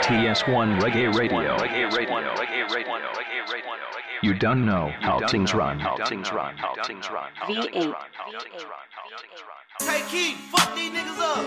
TS1 Reggae Radio. You don't know how things run. V8. Hey Keith, fuck these niggas up.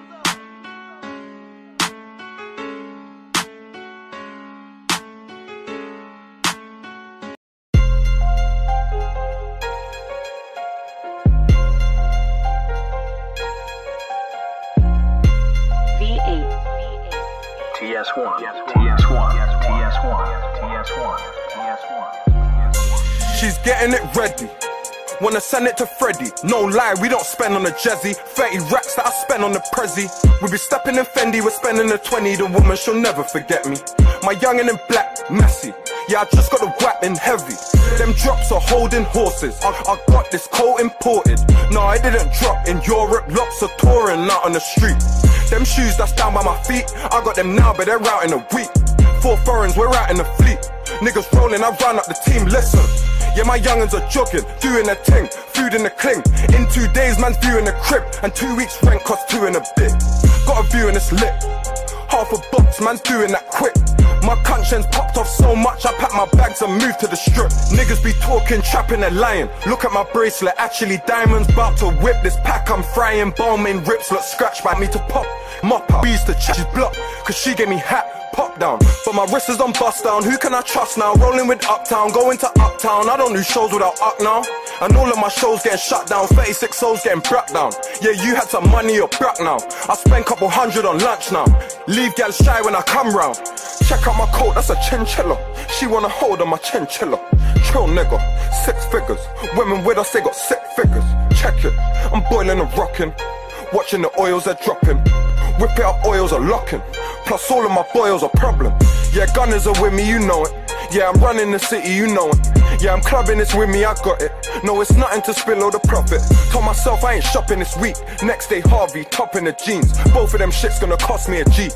She's getting it ready. Wanna send it to Freddy. No lie, we don't spend on the jazzy. 30 racks that I spend on the Prezi. We be stepping in Fendi, we're spending the 20. The woman, she'll never forget me. My youngin' in black, messy. Yeah, I just got the whack in heavy. Them drops are holding horses. I got this coat imported. No, I didn't drop in Europe. Lots of touring out on the street. Them shoes that's down by my feet, I got them now, but they're out in a week. 4 foreigns, we're out in the fleet. Niggas rolling, I run up the team, listen. Yeah, my young'uns are jogging, doing their thing. Food in the cling. In 2 days, man's viewing the crib. And 2 weeks rent cost 2 and a bit. Got a view and it's lit. Half a box, man's doing that quick. My conscience popped off so much, I packed my bags and moved to the strip. Niggas be talking, trapping and lying. Look at my bracelet, actually diamonds. Bout to whip this pack, I'm frying. Bowman rips, look scratched by me to pop. Mop out, we used to check, she's blocked. Cause she gave me hat. Pop down, but my wrist is on bust down. Who can I trust now? Rolling with Uptown, going to Uptown. I don't do shows without Up now. And all of my shows getting shut down. 36 souls getting brought down. Yeah, you had some money, you're broke now. I spend couple hundred on lunch now. Leave gal shy when I come round. Check out my coat, that's a chinchilla. She wanna hold on my chinchilla. Chill nigga, 6 figures. Women with us, they got 6 figures. Check it, I'm boiling and rocking. Watching the oils, they're dropping. Whip it up, oils are locking. Plus all of my boils are problem. Yeah, gunners are with me, you know it. Yeah, I'm running the city, you know it. Yeah, I'm clubbing, it's with me, I got it. No, it's nothing to spill all the profit. Told myself I ain't shopping this week. Next day, Harvey, top in the jeans. Both of them shits gonna cost me a G.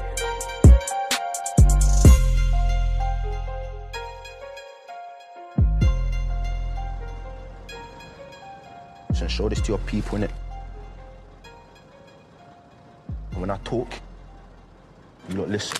So show this to your people, innit? And when I talk, you lot listen.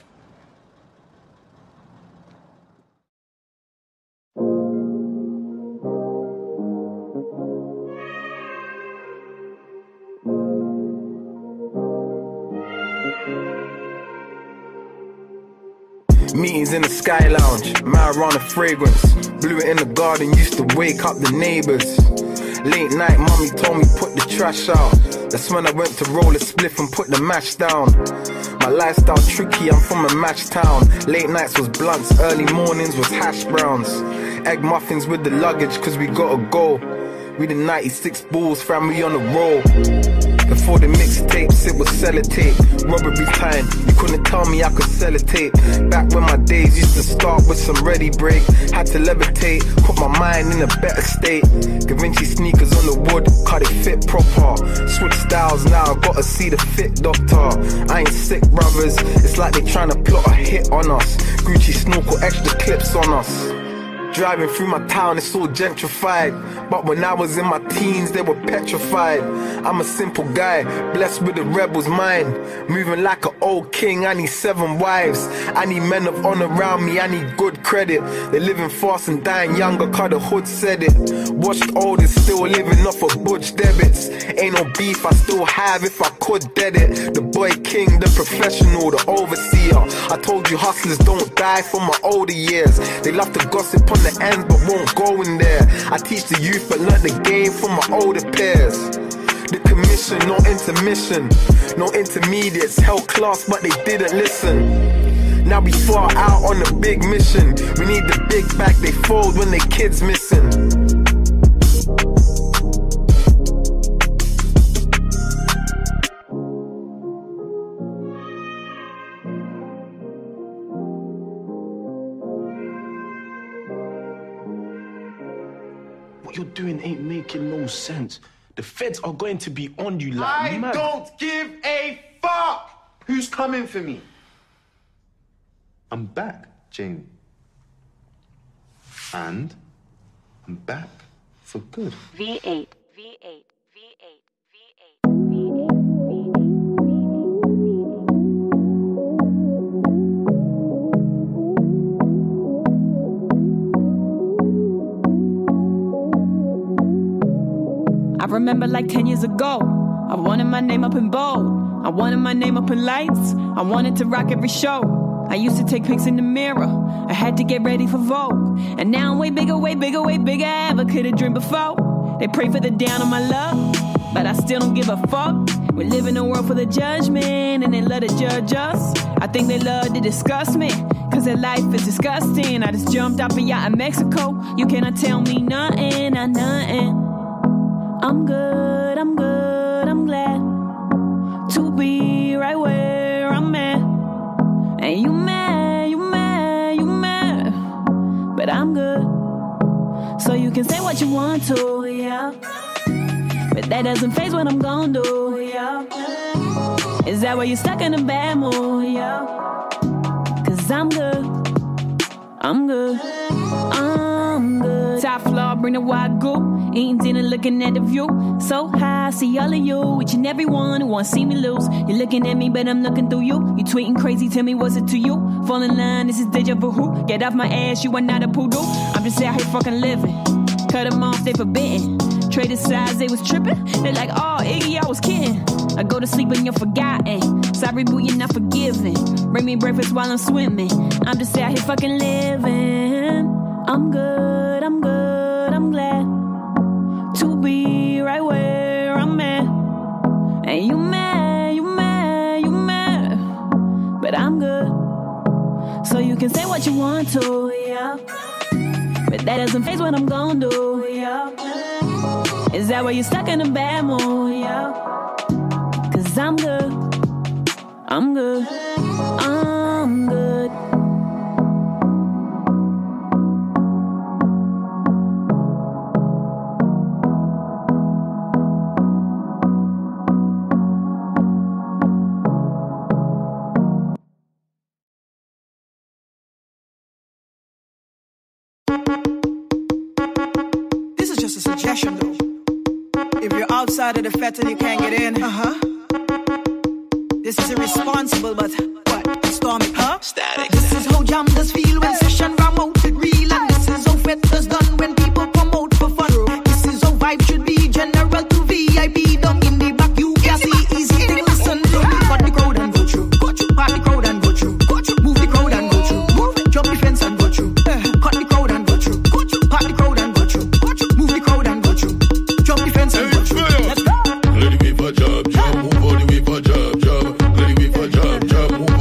Meetings in the Sky Lounge, marijuana fragrance. Blew it in the garden, used to wake up the neighbors. Late night, mommy told me put the trash out. That's when I went to roll a spliff and put the mash down. My lifestyle tricky, I'm from a match town. Late nights was blunts, early mornings was hash browns. Egg muffins with the luggage, cause we gotta go. We the 96 Bulls, family on the roll. Before the mixtapes, it was sellotape. Robbery time, you couldn't tell me I could sell a tape. Back when my days used to start with some ready break. Had to levitate, put my mind in a better state. Da Vinci sneakers on the wood, cut it fit proper. Switch styles now, gotta see the fit doctor. I ain't sick, brothers, it's like they tryna plot a hit on us. Gucci snorkel, extra clips on us. Driving through my town, it's all gentrified. But when I was in my teens, they were petrified. I'm a simple guy, blessed with a rebel's mind. Moving like an old king, I need 7 wives. I need men of honor around me, I need good credit. They're living fast and dying younger, cause the hood said it. Watched old is still living off of Butch debits. Ain't no beef, I still have if I could dead it. The boy king, the professional, the overseer. I told you hustlers don't die from my older years. They love to gossip on the ends but won't go in there. I teach the youth but learn the game from my older peers. The commission, no intermission, no intermediates. Held class but they didn't listen. Now we far out on a big mission. We need the big back, they fold when their kids missing. What you're doing ain't making no sense. The feds are going to be on you like I mad. don't give a fuck. Who's coming for me? I'm back, Jamie. And I'm back for good. V8. V8. V8. V8. V8. V8. remember like 10 years ago, I wanted my name up in bold. I wanted my name up in lights. I wanted to rock every show. I used to take pics in the mirror. I had to get ready for Vogue. And now I'm way bigger, way bigger, way bigger. I ever could have dreamed before. They pray for the down on my luck, but I still don't give a fuck. We live in a world full of judgment, and they love to judge us. I think they love to discuss me, cause their life is disgusting. I just jumped off a yacht in Mexico. You cannot tell me nothing, nothing. I'm good, I'm good, I'm glad to be right where I'm at. And you mad, you mad, you mad, but I'm good. So you can say what you want to, yeah, but that doesn't faze what I'm gon' do, yeah. Is that why you're stuck in a bad mood, yeah? Cause I'm good, I'm good, I'm good. Top floor, bring the wagyu. Eating dinner, looking at the view. So high, I see all of you. Each and every one who wants to see me lose. You're looking at me, but I'm looking through you. You tweeting crazy, tell me what's it to you? Fall in line, this is deja vu. Get off my ass, you are not a poodle. I'm just out here fucking living. Cut them off, they forbidden. Traded sides, they was tripping. They like, oh, Iggy, I was kidding. I go to sleep when you're forgotten. Sorry, boo, you're not forgiven. Bring me breakfast while I'm swimming. I'm just out here fucking living. I'm good, I'm good, I'm glad to be right where I'm at. And you mad, you mad, you mad, but I'm good. So you can say what you want to, yeah, but that doesn't faze what I'm gon' do, yeah. Is that why you're stuck in a bad mood, yeah? Cause I'm good, I'm good, I'm good. This is just a suggestion though. If you're outside of the fete and you can't get in, this is irresponsible, but what? Stormy, Static. This is how jam does feel when session promoted real, and this is how fete does done when people promote for fun. This is how vibe should be, general to VIP. Down in the back, you can see easy thing. Listen to me, cut the crowd and go through. Part the crowd and go through. Move the crowd and go through. Jump the fence and go through. Cut the crowd and go through. Part the crowd and go through. Move the crowd and go through. Jump the fence and go through. Let's go. Let it be for job, job. Move all the way for job, job. Let it be for job, job. Move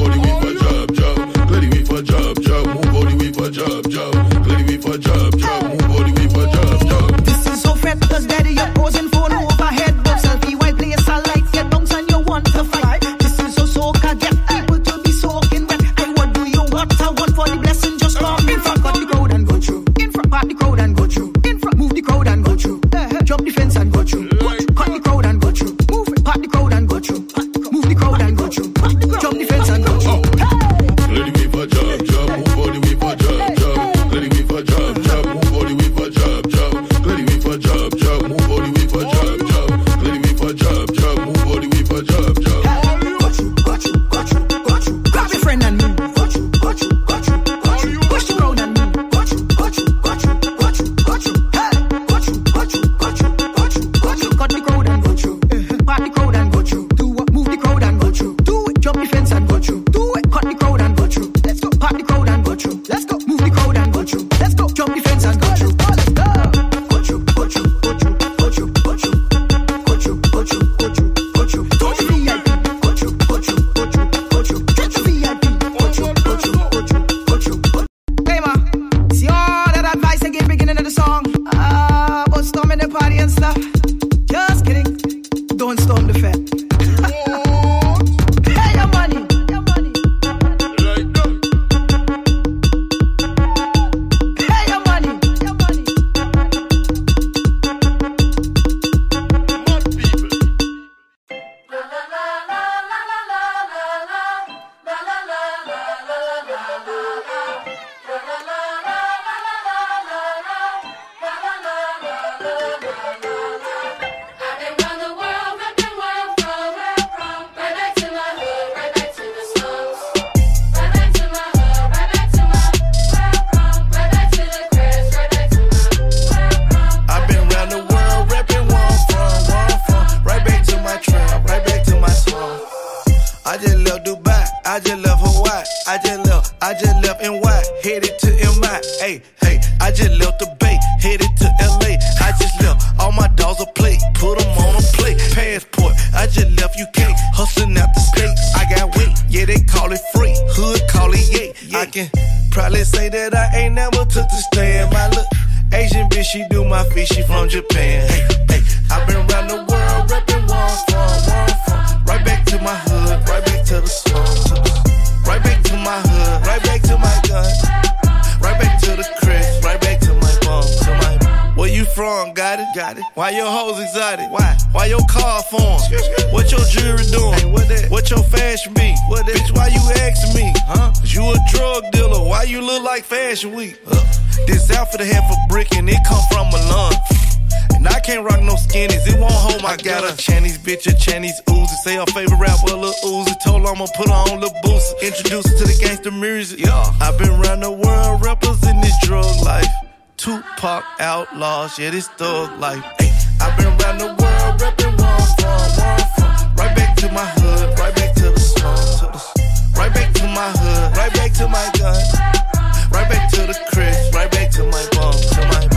I just left Hawaii. I just left NY, headed to MI. Hey, I just left the Bay, headed to LA. I just left all my dogs a plate, put them on a plate. Passport, I just left UK, hustling out the state. I got weight, yeah, they call it free. Hood call it yay. I can probably say that I ain't never took the stand. My look Asian bitch, she do my feet, she from Japan. Hey, I've been around the world, reppin' where I'm from. Right back to my hood, right back to the slum. Right back to my hood, right back to my gun. Right back to the crib, right back to my bum. Where you from? Got it. Why your hoes exotic? Why your car form? What your jewelry doing? Hey, what your fashion be? Bitch, why you asking me? Cause you a drug dealer, why you look like Fashion Week? This outfit I had for brick and it come from Milan. And I can't rock no skinnies, it won't hold my got a Chinese bitch, a Chinese Uzi. Say her favorite rapper, Lil Uzi. Told her I'ma put her on Lil Boosie. Introduce her to the gangster music. I've been around the world, rappers in this drug life. Tupac, outlaws, yeah, this thug life. Ay, I've been around the world, reppin' where I'm from. Right back to my hood, right back to the slum. Right back to my hood, right back to my gun. Right back to the crib, right back to my bum, to my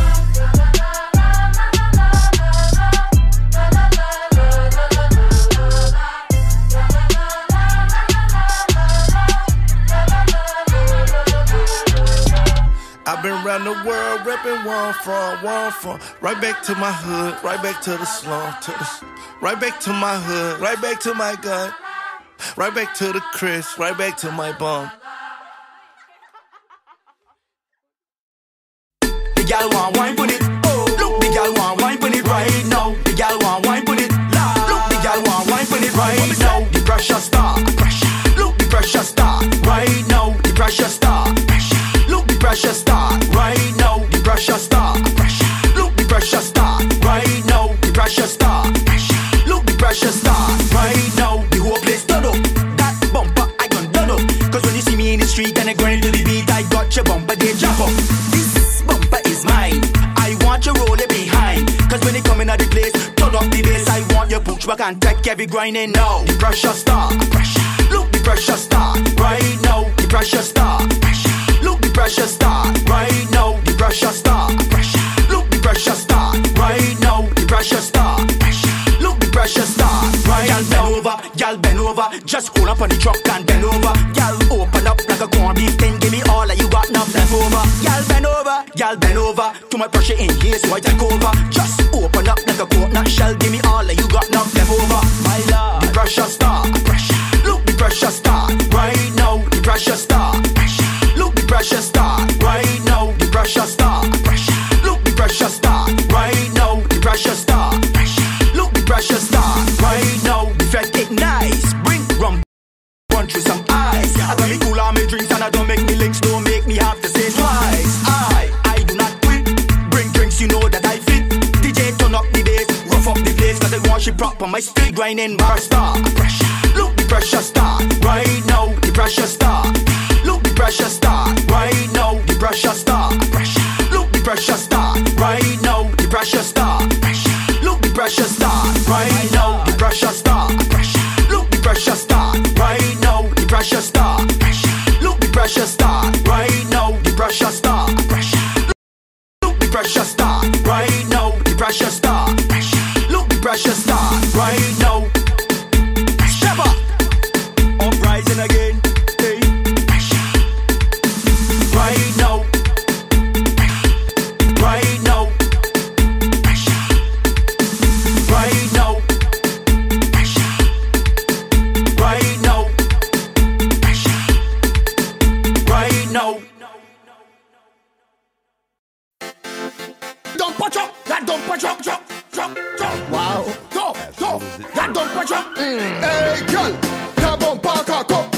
I've been around the world, reppin' where I'm from. Right back to my hood, right back to the slum. Right back to my hood, right back to my gun. Right back to the crib, right back to my bum. The gal want wine put it. Oh, look, the gal want wine put it right now. The gal want wine put it. Look, the gal want wine put it right now. The pressure start. Look, the pressure start right now. The pressure start. Look, the pressure start right now. The pressure start. Look, the pressure start right now. The pressure start. Look, the pressure start right now. The whole place done up. That bumper I gon' done up. Cause when you see me in the street and I grind to the beat, I got your bumper, they jump up. This bumper is mine. I want you roll it behind. Cause when they come in at the place, turn up the bass. I want your boots back and take every grinding now. The pressure start. Look, the pressure start right now. The pressure start. Look, the pressure start right now. The pressure start. Look, the pressure start right now. The pressure start. Look, the pressure start right now. Y'all bend over. Just hold up on the truck and bend over. Y'all open up like a corn beef. Then give me all that you got enough left over. Y'all bend over. Too much pressure in here, so I take over. Just open up like a coconut shell. Give me all that you got enough left over. My lord, the pressure start. Look, the pressure start right now. The pressure start. Look, the pressure start right now. The pressure start. Look, the pressure start right now. The pressure start. Look, the pressure start right now. The fact it nice. Bring rum, run through some ice. I got me cool on my drinks and I don't make me links. Don't make me have to say twice. I do not quit. Bring drinks, you know that I fit. DJ turn up the bass, rough up the place. Cause I want you prop on my stick grinding bar start. Look, the pressure start right now. The pressure start. Look, the pressure start right now. The pressure start. Look, the pressure start right now. The pressure start. Look, the pressure start right now. The pressure start. Look, the pressure start right now. The pressure start. Look, the pressure start right now. The pressure start. Look, the pressure start right now. The pressure start. Look, the pressure start right now. Step up. Uprising again. Right now. Right now. Right now. Right now. Right now. Don't punch up. That don't punch up. Jump. Wow. Go. That don't punch up. Hey, girl. That bumper cock up.